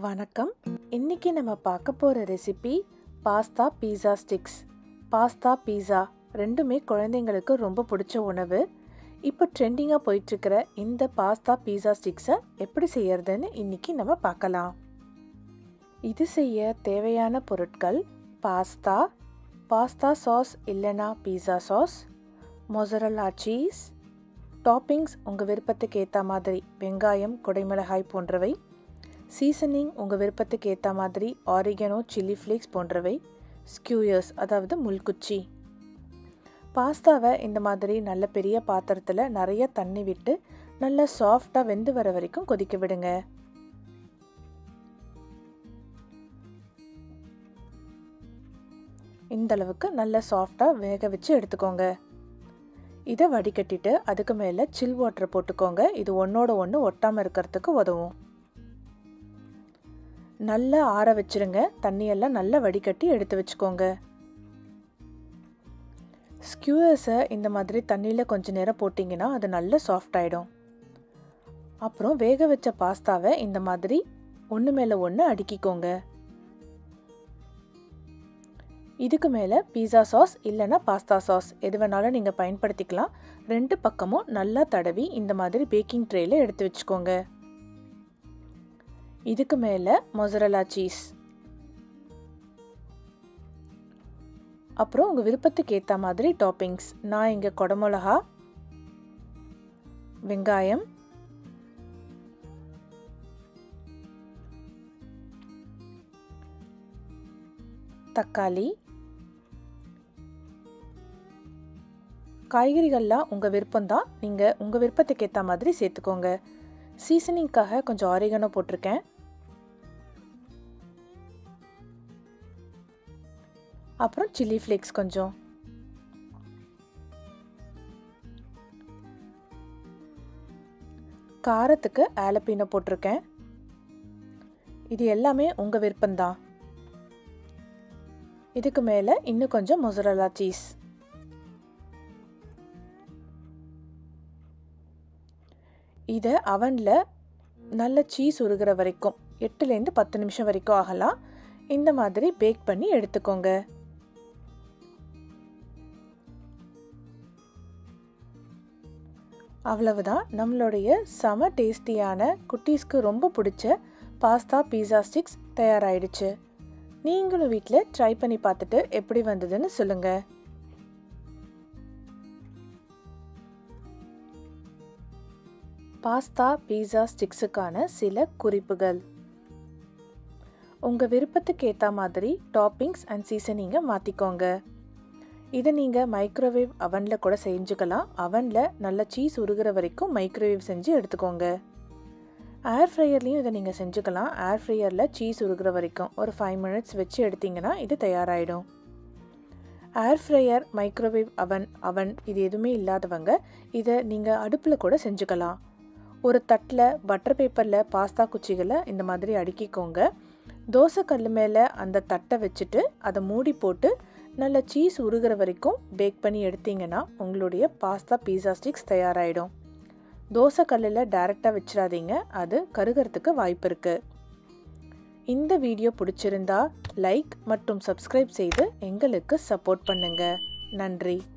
வணக்கம். இன்னைக்கு நம்ம பார்க்க போகிற recipe pasta pizza sticks. Pasta pizza ரெண்டுமே குழந்தைங்களுக்கு ரொம்ப பிடிச்ச உணவு. இப்போ ட்ரெண்டிங்காக போயிட்டுருக்கிற இந்த பாஸ்தா பீஸா ஸ்டிக்ஸை எப்படி செய்யறதுன்னு இன்னைக்கு நம்ம பார்க்கலாம். இது செய்ய தேவையான பொருட்கள்: பாஸ்தா சாஸ் இல்லைனா pizza sauce, mozzarella cheese, toppings உங்கள் விருப்பத்துக்கு ஏற்ற மாதிரி வெங்காயம், குடைமிளகாய் போன்றவை, சீசனிங் உங்கள் விருப்பத்துக்கு ஏற்ற மாதிரி ஆரிகனோ, சில்லி ஃப்ளேக்ஸ் போன்றவை, ஸ்கியூயர்ஸ் அதாவது முள்குச்சி. பாஸ்தாவை இந்த மாதிரி நல்ல பெரிய பாத்திரத்தில் நிறைய தண்ணி விட்டு நல்லா சாஃப்டாக வெந்து வர வரைக்கும் கொதிக்க விடுங்க. இந்த அளவுக்கு நல்லா சாஃப்டாக வேக வச்சு எடுத்துக்கோங்க. இதை வடிகட்டிட்டு அதுக்கு மேலே சில் வாட்டர் போட்டுக்கோங்க. இது ஒன்றோட ஒன்று ஒட்டாமல் இருக்கிறதுக்கு உதவும். நல்லா ஆற வச்சிருங்க. தண்ணியெல்லாம் நல்லா வடிகட்டி எடுத்து வச்சுக்கோங்க. ஸ்கியூயர்ஸை இந்த மாதிரி தண்ணியில் கொஞ்சம் நேரம் போட்டிங்கன்னா அது நல்லா சாஃப்ட் ஆகிடும். அப்புறம் வேக வச்ச பாஸ்தாவை இந்த மாதிரி ஒன்று மேலே ஒன்று அடுக்கிக்கோங்க. இதுக்கு மேலே பீஸா சாஸ் இல்லைன்னா பாஸ்தா சாஸ் எது வேணாலும் நீங்கள் பயன்படுத்திக்கலாம். ரெண்டு பக்கமும் நல்லா தடவி இந்த மாதிரி பேக்கிங் ட்ரேயில் எடுத்து வச்சுக்கோங்க. இதுக்கு மேலே மொசரல்லா சீஸ், அப்புறம் உங்கள் விருப்பத்துக்கு ஏற்ற மாதிரி டாப்பிங்ஸ். நான் இங்கே குடமிளகா, வெங்காயம், தக்காளி, காய்கறிகள்லாம் உங்கள் விருப்பம்தான். நீங்கள் உங்கள் விருப்பத்துக்கு ஏற்ற மாதிரி சேர்த்துக்கோங்க. சீசனிங்காக கொஞ்சம் ஆரிகனோ போட்டிருக்கேன். அப்புறம் சில்லி ஃப்ளேக்ஸ் கொஞ்சம். காரத்துக்கு ஆலப்பீனோ போட்டிருக்கேன். இது எல்லாமே உங்கள் விருப்பம்தான். இதுக்கு மேலே இன்னும் கொஞ்சம் மொசரல்லா சீஸ். இதை அவனில் நல்ல சீஸ் உருகிற வரைக்கும் 8லேருந்து 10 நிமிஷம் வரைக்கும் ஆகலாம். இந்த மாதிரி பேக் பண்ணி எடுத்துக்கோங்க. அவ்வளவுதான், நம்மளுடைய செம டேஸ்டியான குட்டீஸ்க்கு ரொம்ப பிடிச்ச பாஸ்தா பீஸா ஸ்டிக்ஸ் தயாராகிடுச்சு. நீங்களும் வீட்டில் ட்ரை பண்ணி பார்த்துட்டு எப்படி வந்ததுன்னு சொல்லுங்கள். பாஸ்தா பீஸா ஸ்டிக்ஸுக்கான சில குறிப்புகள்: உங்கள் விருப்பத்துக்கு ஏற்ற மாதிரி டாப்பிங்ஸ் அண்ட் சீசனிங்கை மாற்றிக்கோங்க. இதை நீங்கள் மைக்ரோவேவ் அவனில் கூட செஞ்சுக்கலாம். அவனில் நல்ல சீஸ் உருகிற வரைக்கும் மைக்ரோவேவ் செஞ்சு எடுத்துக்கோங்க. ஏர் ஃப்ரையர்லேயும் இதை நீங்கள் செஞ்சுக்கலாம். ஏர் ஃப்ரையரில் சீஸ் உருகிற வரைக்கும் ஒரு 5 மினிட்ஸ் வச்சு எடுத்திங்கன்னா இது தயாராகிடும். ஏர் ஃப்ரையர், மைக்ரோவேவ் அவன் இது எதுவுமே இல்லாதவங்க இதை நீங்கள் அடுப்பில் கூட செஞ்சுக்கலாம். ஒரு தட்டில் பட்டர் பேப்பரில் பாஸ்தா குச்சிகளை இந்த மாதிரி அடுக்கிக்கோங்க. தோசை கல் மேலே அந்த தட்டை வச்சுட்டு அதை மூடி போட்டு நல்ல சீஸ் உருகிற வரைக்கும் பேக் பண்ணி எடுத்தீங்கன்னா உங்களுடைய பாஸ்தா பீஸா ஸ்டிக்ஸ் தயாராகிடும். தோசை கல்லில் டைரெக்டாக வச்சிடாதீங்க, அது கருகிறதுக்கு வாய்ப்பு இருக்குது. இந்த வீடியோ பிடிச்சிருந்தா லைக் மற்றும் சப்ஸ்கிரைப் செய்து எங்களுக்கு சப்போர்ட் பண்ணுங்கள். நன்றி.